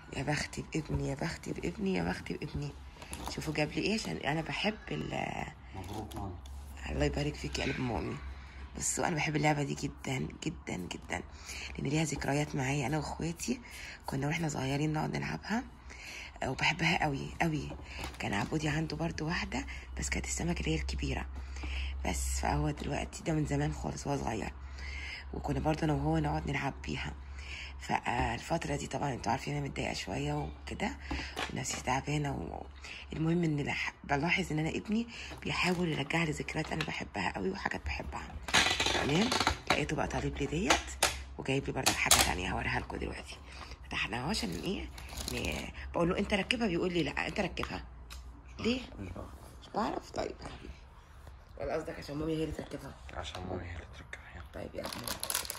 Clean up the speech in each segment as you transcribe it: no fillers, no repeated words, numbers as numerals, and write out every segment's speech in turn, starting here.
يا بختي بابني، يا بختي بابني، يا بختي بابني. شوفوا جاب لي ايه، عشان انا بحب مبروك ماما. الله يبارك فيك يا قلب مامي. بصوا انا بحب اللعبه دي جدا جدا جدا، لان ليها ذكريات معايا انا واخواتي. كنا واحنا صغيرين نقعد نلعبها وبحبها قوي قوي. كان عبودي عنده برضو واحده، بس كانت السمكه اللي هي الكبيره بس. فهو دلوقتي ده من زمان خالص وهو صغير، وكنا برضو انا وهو نقعد نلعب بيها. فالفترة دي طبعا انتوا عارفين انا متضايقة شوية وكده ونفسي تعبانة المهم ان بلاحظ ان انا ابني بيحاول يرجع لي ذكريات انا بحبها قوي وحاجات بحبها. تمام. لقيته بقى طالب لي ديت وجايب لي برضه حاجة تانية هوريها لكم دلوقتي. فتحناها عشان ايه؟ بقول له انت ركبها، بيقول لي لا انت ركبها. ليه؟ مش بعرف. طيب يا حبيبي، ولا قصدك عشان مامي هي اللي تركبها؟ عشان مامي هي اللي تركبها. طيب يا ابني،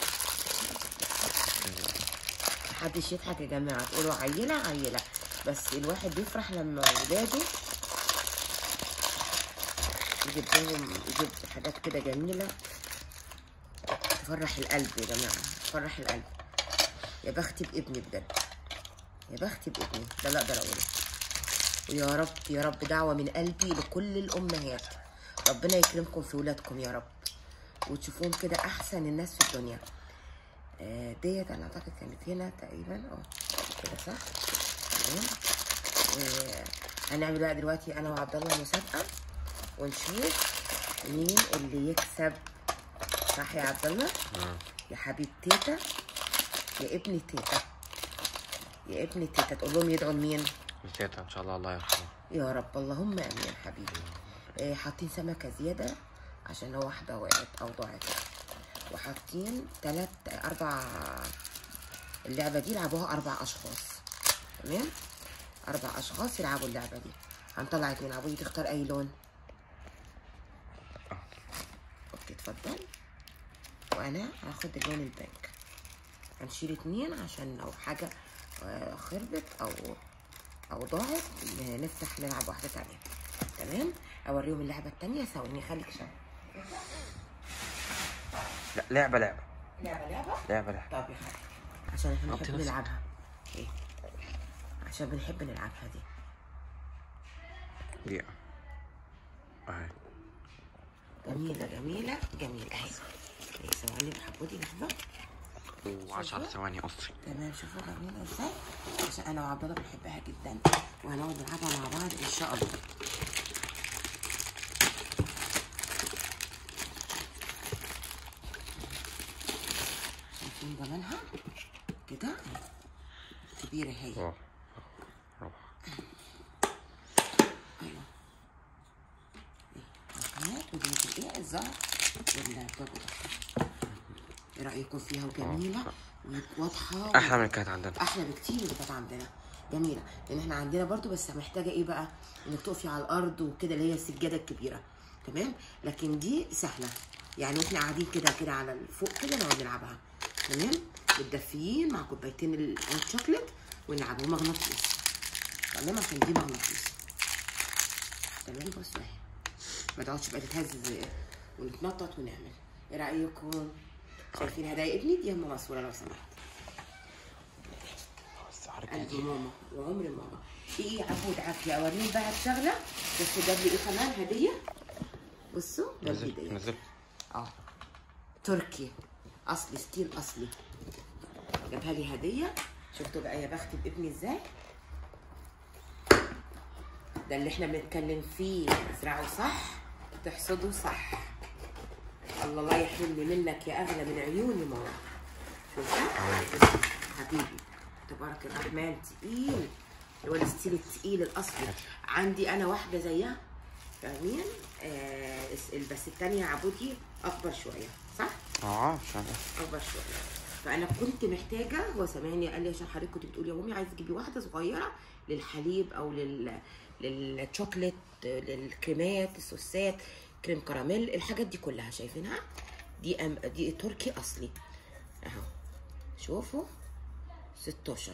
محدش يضحك يا جماعه، تقولوا عيله عيله، بس الواحد بيفرح لما ولاده يجيب حاجات كده جميله تفرح القلب يا جماعه، تفرح القلب. يا بختي بابني بجد، يا بختي بابني، ده لا اقدر اقوله. ويا رب يا رب دعوه من قلبي لكل الامهات، ربنا يكرمكم في ولادكم يا رب، وتشوفوهم كده احسن الناس في الدنيا. ديت انا اعتقد كانت هنا تقريبا كده صح. تمام. هنعمل بقى دلوقتي انا وعبد الله مسابقه ونشوف مين اللي يكسب. صح يا عبد الله؟ يا حبيب تيتا، يا ابن تيتا، يا ابن تيتا. تقول لهم يدعوا لمين؟ تيتا ان شاء الله، الله يرحمها يا رب، اللهم امين يا حبيبي. حاطين سمكه زياده عشان لو واحده وقعت او ضاعت، وحاطين 4 اللعبه دي يلعبوها 4 اشخاص. تمام، 4 اشخاص يلعبوا اللعبه دي. هنطلع 2. عبودي تختار اي لون؟ اوكي اتفضل. وانا هاخد اللون البنك. هنشيل 2 عشان لو حاجه خربت او ضاعت نفتح نلعب واحده تانية. تمام. اوريهم اللعبه التانية. ثواني خليك شويه. لا لعبه لعبه. طب يا حبيبي عشان احنا بنحب نلعبها. ايه؟ عشان بنحب نلعبها دي اهي جميله جميله جميله اهي. ثواني حبودي لحظه. و10 ثواني قصري. تمام. شوفوا جميله ازاي، عشان انا وعبد الله بنحبها جدا وهنقعد نلعبها مع بعض ان شاء الله. شايفين جمالها كده كبيره هي. روح. ايوه ودي ايه الزهر والجبل. ايه رايكم فيها؟ وجميله وواضحه احلى من اللي كانت عندنا، احلى بكتير من اللي كانت عندنا. جميله، لان احنا عندنا برضو بس محتاجه ايه بقى؟ انك تقفي على الارض وكده، اللي هي السجاده الكبيره. تمام. لكن دي سهله، يعني واحنا قاعدين كده على فوق كده نقعد نلعبها. تمام. متدفيين مع كوبايتين الهوت شوكليت ونلعبوا مغناطيس. تمام، عشان دي مغناطيس. تمام. بصوا اهي، ما تقعدش بقى تتهز ونتنطط ونعمل. ايه رايكم؟ شايفين هدايا ابني دي؟ هم مصوره لو سمحت. قلب ماما وعمر ماما. ايه عبود عافيه. اوريهم بقى الشغله. بصوا جاب لي ايه كمان هديه. بصوا جاب لي هديه. نزل تركي اصلي، ستيل اصلي. جابها لي هديه. شفتوا بقى يا بختي بابني ازاي؟ ده اللي احنا بنتكلم فيه. تزرعوا صح، تحصدوا صح. الله يحرمني منك يا اغلى من عيوني ماما. شوفوا حبيبي تبارك الرحمن. تقيل، اللي هو الستيل التقيل الاصلي. عندي انا واحده زيها، فاهمين؟ بس الثانيه عبودي اكبر شويه صح؟ اكبر شويه. فانا كنت محتاجه، هو سامعني قال لي عشان حضرتك كنت بتقولي يا مامي عايزه تجيبي واحده صغيره للحليب او للشوكليت، للكريمات، السوسات، كريم كراميل، الحاجات دي كلها. شايفينها؟ دي تركي اصلي اهو. شوفوا 16.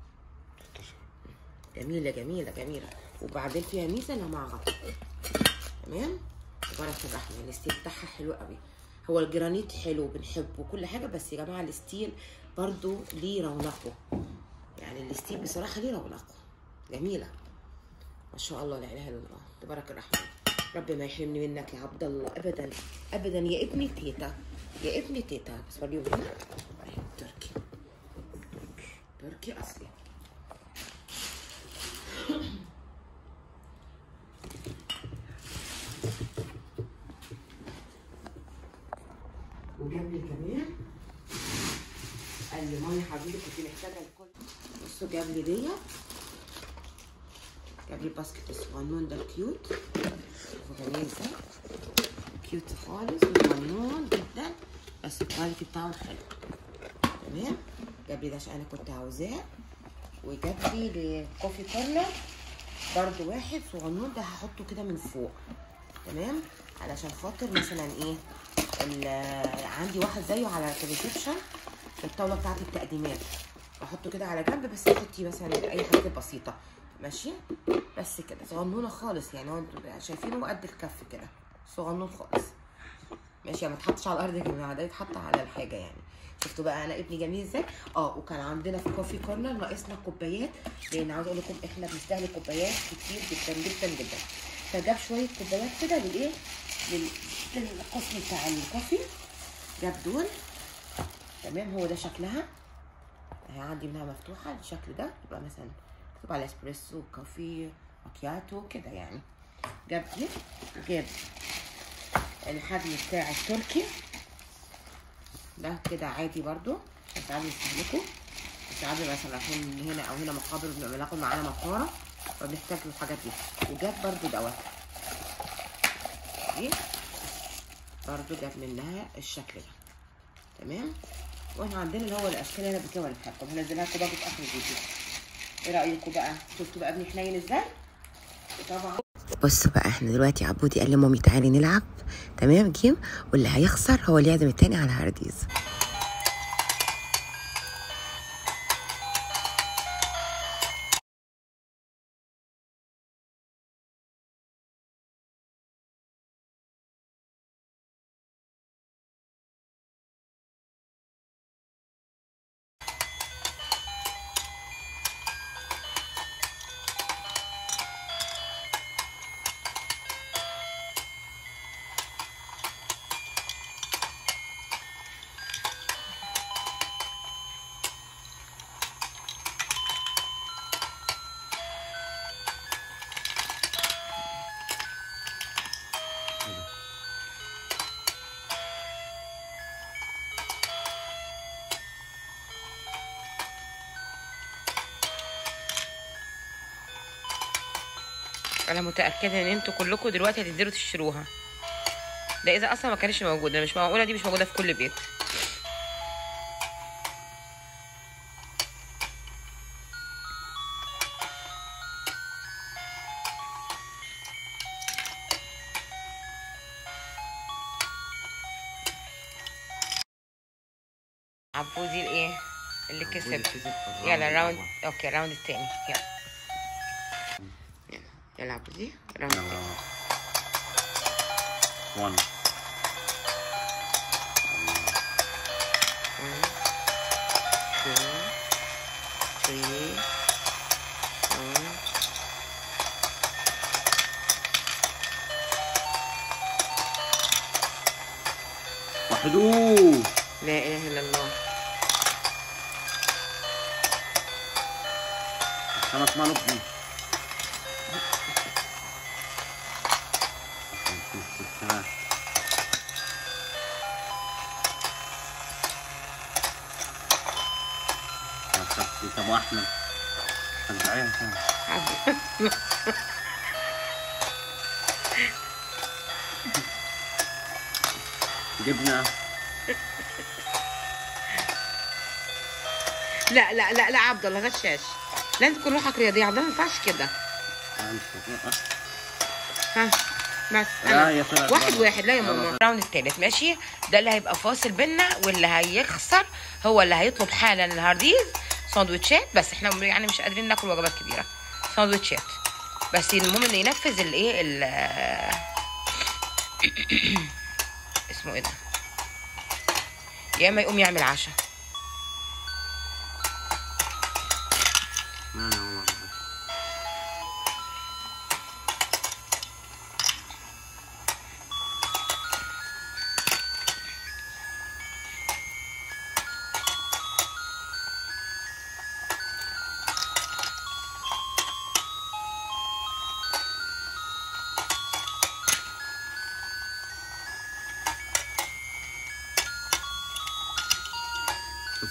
جميله جميله جميله. وبعدين فيها ميزه انها مع غطا. تمام. تبارك الرحمن. الستيل بتاعها حلو قوي. هو الجرانيت حلو بنحبه كل حاجه، بس يا جماعه الستيل برضو ليه رونقه. يعني يعني الستيك بصراحه ليه رونق، جميله ما شاء الله، لا اله الا الله، تبارك الرحمن. ربي ما يحرمني منك يا عبد الله ابدا ابدا، يا ابني تيتا، يا ابني تيتا. بس وريهم هنا اهي تركي، تركي اصلي. وجاب لي كمان قال لي ماما يا حبيبي كنت محتاجه الكل. بصوا جاب لي ديت، جاب لي باسكت الصغنون ده كيوت، شوفوا جميل ازاي، كيوت خالص وصغنون جدا بس الكواليتي بتاعه حلو. تمام. جاب لي ده عشان انا كنت عاوزاه، وجاب لي كوفي كورنر برضو واحد صغنون، ده هحطه كده من فوق. تمام. علشان خاطر مثلا ايه، عندي واحد زيه على الريسبشن في الطاوله بتاعت التقديمات، بحطه كده على جنب بس احطي مثلا اي حاجه بسيطه ماشي. بس كده صغنونه خالص، يعني هو انتوا شايفينه قد الكف كده، صغنون خالص ماشي. ما تحطش على الارض يا جماعه، ده يتحط على الحاجه يعني. شفتوا بقى انا ابني جميل ازاي. وكان عندنا في كوفي كورنر ناقصنا كوبايات، لان عاوز اقول لكم احنا بنستهلك كوبايات كتير جدا جدا جدا، فجاب شويه كوبايات كده للايه، للقسم بتاع الكوفي، جاب دول. تمام. هو ده شكلها اهي، عندي منها مفتوحه الشكل ده، يبقى مثلا مكتوب على اسبريسو كوفي ماكياتو كده يعني. جاب دي، وجاب الحجم بتاع التركي ده كده عادي برضو، عشان ساعات بنستهلكه، ساعات مثلا رايحين هنا او هنا مقابر بناخد معانا مقاره فبنحتاج الحاجات دي. وجاب برضو دوت دي برضو، جاب منها الشكل ده. تمام. واحنا عندنا اللي هو الاشكال اللي انا بكده لكم، هنزلها لكم برضو في اخر الفيديو. ايه رايكم بقى؟ شفتوا بقى ابني حنين ازاي؟ وطبعا بصوا بقى، احنا دلوقتي عبودي قال لمامي تعالي نلعب تمام جيم، واللي هيخسر هو اللي يعزم التاني على هارديز. انا متاكده ان انتوا كلكم دلوقتي هتنزلوا تشتروها، ده اذا اصلا ما كانش موجوده، مش معقوله دي مش موجوده في كل بيت. عبودي الايه اللي كسب. يلا راوند، اوكي الراوند التاني. يلا يلا عبودي راوند التاني. 1 2 3 وحدو. لا اله الا الله. خمس معلومات. طب واحمد رجعيها تاني. جبنه. لا لا لا لا عبد الله غشاش، لازم تكون روحك رياضيه عبد الله، ما ينفعش كده. ها بس واحد واحد. لا يا ماما. الراوند التالت ماشي، ده اللي هيبقى فاصل بينا، واللي هيخسر هو اللي هيطلب حالا الهارديز ساندوتشات. بس احنا يعني مش قادرين ناكل وجبات كبيره، ساندوتشات بس. المهم انه ينفذ الايه اسمه ايه ده، يا اما يقوم يعمل عشاء.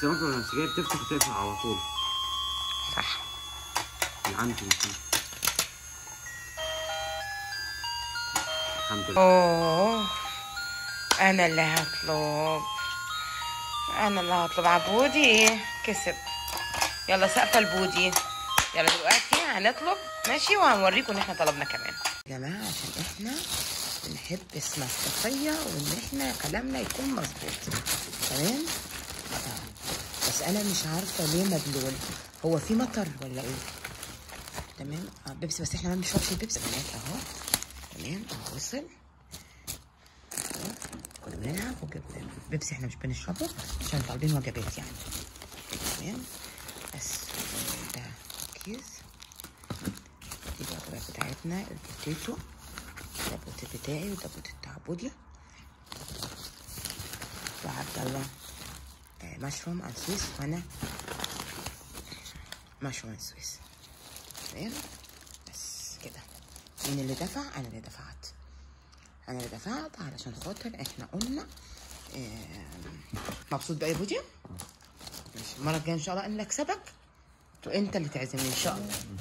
زمان كنا السجاير تفتح وتقفل على طول. صح. من عندي الحمد لله. اوه انا اللي هطلب، انا اللي هطلب. عبودي كسب. يلا سقفه البودي. يلا دلوقتي هنطلب ماشي، وهنوريكم ان احنا طلبنا كمان يا جماعه، عشان احنا بنحب المصداقيه وان احنا كلامنا يكون مظبوط. تمام. بس انا مش عارفه ليه مبلول، هو في مطر ولا ايه؟ تمام. بيبسي، بس احنا ما بنشربش البيبسي اهو. تمام اهو وصل. كنا بنلعب وجبنا بيبسي، احنا مش بنشربه عشان طالبين وجبات يعني. تمام. بس ده كيس. دي الوجبات بتاعتنا، البوتيتو، ده البوتيتو بتاعي وده البوتيتو بتاع بودي وعبد الله مشروم اند سويس، وانا مشروم اند سويس. تمام. بس كده. مين اللي دفع؟ انا اللي دفعت. انا اللي دفعت علشان خاطر احنا قلنا مبسوط بقى يا بودي؟ ماشي. المره الجايه ان شاء الله انا اللي اكسبك وانت اللي تعزمني ان شاء الله.